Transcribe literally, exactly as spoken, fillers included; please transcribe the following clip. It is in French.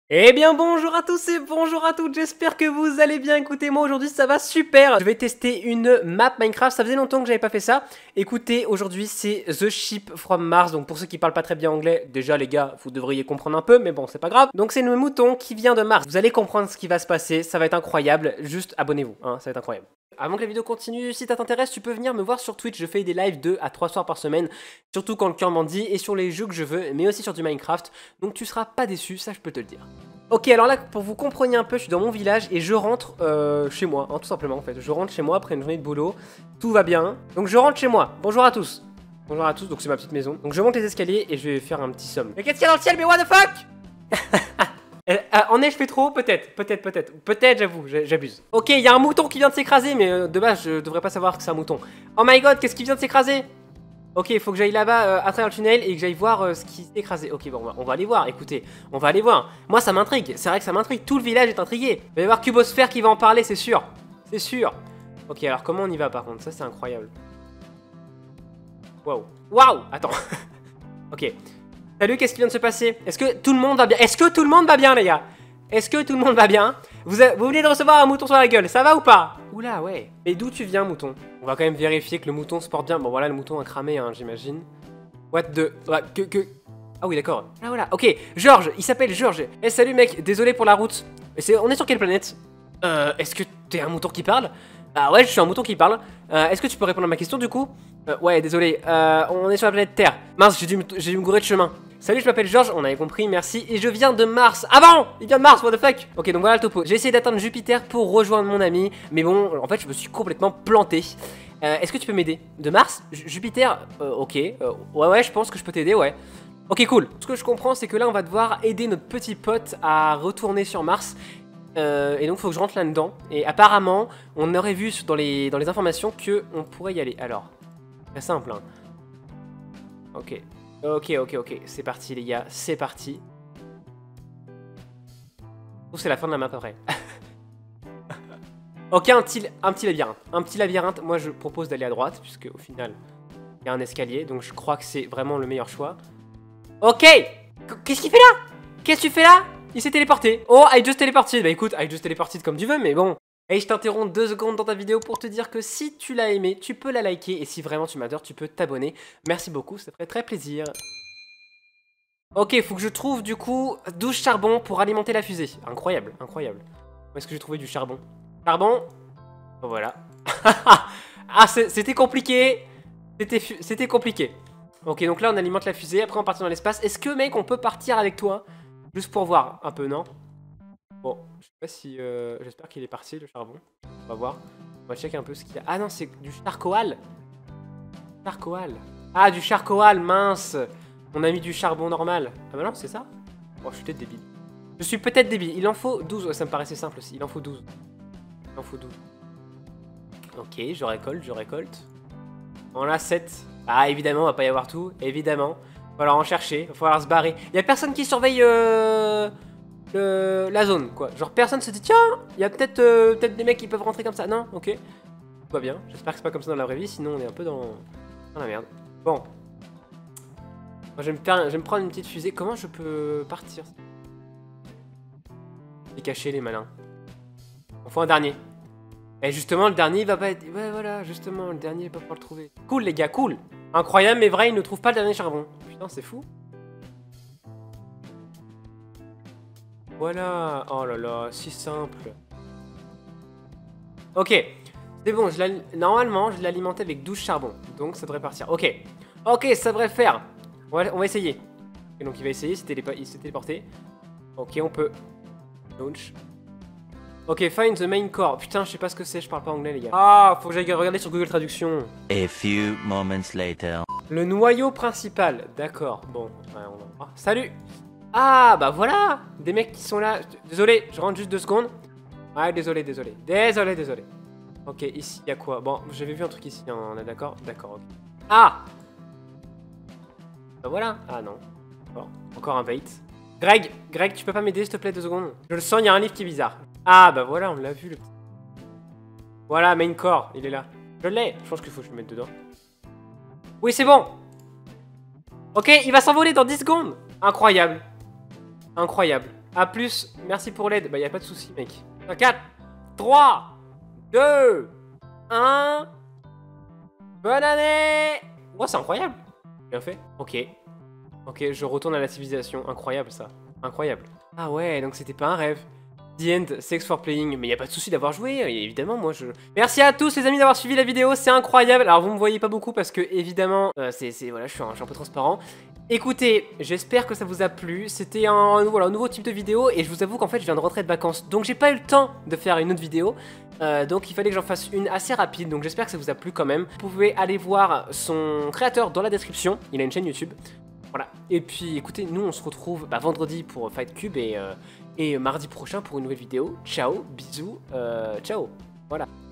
Eh bien bonjour à tous et bonjour à toutes, j'espère que vous allez bien. Écoutez, moi aujourd'hui ça va super. Je vais tester une map Minecraft, ça faisait longtemps que j'avais pas fait ça. Écoutez, aujourd'hui c'est The Ship from Mars, donc pour ceux qui parlent pas très bien anglais, déjà les gars, vous devriez comprendre un peu, mais bon c'est pas grave. Donc c'est le mouton qui vient de Mars, vous allez comprendre ce qui va se passer, ça va être incroyable, juste abonnez-vous, hein, ça va être incroyable. Avant que la vidéo continue, si ça t'intéresse, tu peux venir me voir sur Twitch, je fais des lives deux à trois soirs par semaine, surtout quand le cœur m'en dit, et sur les jeux que je veux, mais aussi sur du Minecraft, donc tu seras pas déçu, ça je peux te le dire. Ok, alors là, pour vous compreniez un peu, je suis dans mon village et je rentre euh, chez moi, hein, tout simplement en fait. Je rentre chez moi après une journée de boulot, tout va bien. Donc je rentre chez moi, bonjour à tous. Bonjour à tous, donc c'est ma petite maison. Donc je monte les escaliers et je vais faire un petit somme. Mais qu'est-ce qu'il y a dans le ciel, mais what the fuck? Euh, en neige, je fais trop, peut-être, peut-être, peut-être, peut-être, j'avoue, j'abuse. Ok, il y a un mouton qui vient de s'écraser, mais euh, de base, je devrais pas savoir que c'est un mouton. Oh my god, qu'est-ce qui vient de s'écraser? Ok, il faut que j'aille là-bas euh, à travers le tunnel et que j'aille voir euh, ce qui s'est écrasé. Ok, bon, on va, on va aller voir, écoutez, on va aller voir. Moi, ça m'intrigue, c'est vrai que ça m'intrigue, tout le village est intrigué. Il va y avoir Cubosphère qui va en parler, c'est sûr, c'est sûr. Ok, alors comment on y va par contre? Ça, c'est incroyable. Waouh, waouh, attends. Ok. Salut, qu'est-ce qui vient de se passer? Est-ce que tout le monde va bien? Est-ce que tout le monde va bien, les gars? Est-ce que tout le monde va bien? Vous, a... vous venez de recevoir un mouton sur la gueule, ça va ou pas? Oula, ouais. Et d'où tu viens, mouton? On va quand même vérifier que le mouton se porte bien. Bon, voilà, le mouton a cramé, hein, j'imagine. What the... Ouais, que, que... Ah oui, d'accord. Ah, voilà. Ok, Georges, il s'appelle Georges. Eh, salut, mec, désolé pour la route. Est on est sur quelle planète? Euh, est-ce que t'es un mouton qui parle? Ah ouais, je suis un mouton qui parle. Euh, est-ce que tu peux répondre à ma question, du coup? euh, Ouais, désolé. Euh, on est sur la planète Terre. Mince, j'ai dû, dû me gourer de chemin. Salut, je m'appelle Georges, on avait compris, merci. Et je viens de Mars. Ah bon, il vient de Mars, what the fuck. Ok, donc voilà le topo. J'ai essayé d'atteindre Jupiter pour rejoindre mon ami. Mais bon, en fait, je me suis complètement planté. Euh, Est-ce que tu peux m'aider? De Mars? J Jupiter? euh, Ok. Euh, ouais, ouais, je pense que je peux t'aider, ouais. Ok, cool. Ce que je comprends, c'est que là, on va devoir aider notre petit pote à retourner sur Mars. Euh, et donc, il faut que je rentre là-dedans. Et apparemment, on aurait vu dans les, dans les informations qu'on pourrait y aller. Alors, très simple, hein. Ok. Ok, ok, ok. C'est parti, les gars. C'est parti. Oh, c'est la fin de la map après. Ok, un petit, un petit labyrinthe. Un petit labyrinthe. Moi, je propose d'aller à droite, puisque au final, il y a un escalier. Donc, je crois que c'est vraiment le meilleur choix. Ok. Qu'est-ce qu'il fait là? Qu'est-ce que tu fais là? Il s'est téléporté. Oh, I just téléporté. Bah écoute, I just téléporté comme tu veux, mais bon. Et je t'interromps deux secondes dans ta vidéo pour te dire que si tu l'as aimé, tu peux la liker. Et si vraiment tu m'adores, tu peux t'abonner. Merci beaucoup, ça ferait très plaisir. Ok, faut que je trouve du coup douze charbons pour alimenter la fusée. Incroyable, incroyable. Où est-ce que j'ai trouvé du charbon? Charbon. Oh, voilà. Ah, c'était compliqué. C'était compliqué. Ok, donc là on alimente la fusée. Après on part dans l'espace. Est-ce que mec, on peut partir avec toi? Juste pour voir un peu, non? Bon, je sais pas si... Euh, j'espère qu'il est parti, le charbon. On va voir. On va checker un peu ce qu'il y a. Ah non, c'est du charcoal. Charcoal. Ah, du charcoal, mince. On a mis du charbon normal. Ah bah non, c'est ça? Oh, je suis peut-être débile. Je suis peut-être débile. Il en faut douze. Ouais, ça me paraissait simple aussi. Il en faut douze. Il en faut douze. Ok, je récolte, je récolte. On a sept. Ah, évidemment, on va pas y avoir tout. Évidemment. Il va falloir en chercher. Il va falloir se barrer. Il y a personne qui surveille... Euh... Le, la zone, quoi. Genre, personne se dit, tiens, il y a peut-être euh, peut-être des mecs qui peuvent rentrer comme ça. Non, ok. Tout va bien. J'espère que c'est pas comme ça dans la vraie vie, sinon on est un peu dans, dans la merde. Bon. Moi, je vais, me faire, je vais me prendre une petite fusée. Comment je peux partir? Les cacher, les malins. On fait un dernier. Et justement, le dernier, il va pas être... Ouais, voilà, justement, le dernier, il va pas pouvoir le trouver. Cool, les gars, cool. Incroyable, mais vrai, il ne trouve pas le dernier charbon. Putain, c'est fou. Voilà, oh là là, si simple. Ok, c'est bon, je normalement je l'ai alimenté avec douze charbons, donc ça devrait partir. Ok, ok, ça devrait le faire. On va, on va essayer. Et donc il va essayer, il s'est téléporté. Ok, on peut. Launch. Ok, find the main core. Putain, je sais pas ce que c'est, je parle pas anglais les gars. Ah, faut que j'aille regarder sur Google Traduction. A few moments later. Le noyau principal, d'accord, bon, ouais, on va voir. Salut. Ah, bah voilà. Des mecs qui sont là. Désolé, je rentre juste deux secondes. Ouais, désolé, désolé. Désolé, désolé. Ok, ici, il y a quoi? Bon, j'avais vu un truc ici, on est d'accord? D'accord, ok. Ah. Bah voilà. Ah non. Bon, encore un bait. Greg, Greg, tu peux pas m'aider s'il te plaît deux secondes? Je le sens, il y a un livre qui est bizarre. Ah, bah voilà, on l'a vu le petit. Voilà, main core, il est là. Je l'ai. Je pense qu'il faut que je le mette dedans. Oui, c'est bon. Ok, il va s'envoler dans dix secondes. Incroyable. Incroyable. A plus, merci pour l'aide. Bah, y a pas de souci, mec. quatre, trois, deux, un. Bonne année! Oh, c'est incroyable. Bien fait. Ok. Ok, je retourne à la civilisation. Incroyable, ça. Incroyable. Ah ouais, donc c'était pas un rêve. The End, Thanks for playing. Mais y a pas de souci d'avoir joué, évidemment, moi je... Merci à tous les amis d'avoir suivi la vidéo, c'est incroyable. Alors vous me voyez pas beaucoup parce que, évidemment, euh, c'est... Voilà, je suis, un, je suis un peu transparent. Écoutez, j'espère que ça vous a plu. C'était un, un, voilà, un nouveau type de vidéo et je vous avoue qu'en fait je viens de rentrer de vacances. Donc j'ai pas eu le temps de faire une autre vidéo. Euh, donc il fallait que j'en fasse une assez rapide. Donc j'espère que ça vous a plu quand même. Vous pouvez aller voir son créateur dans la description. Il a une chaîne YouTube. Voilà. Et puis écoutez, nous on se retrouve bah, vendredi pour Fight Cube et, euh, et mardi prochain pour une nouvelle vidéo. Ciao, bisous, euh, ciao. Voilà.